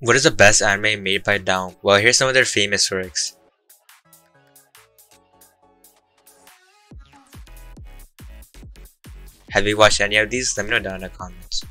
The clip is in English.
What is the best anime made by Daume? Well, here's some of their famous works. Have you watched any of these? Let me know down in the comments.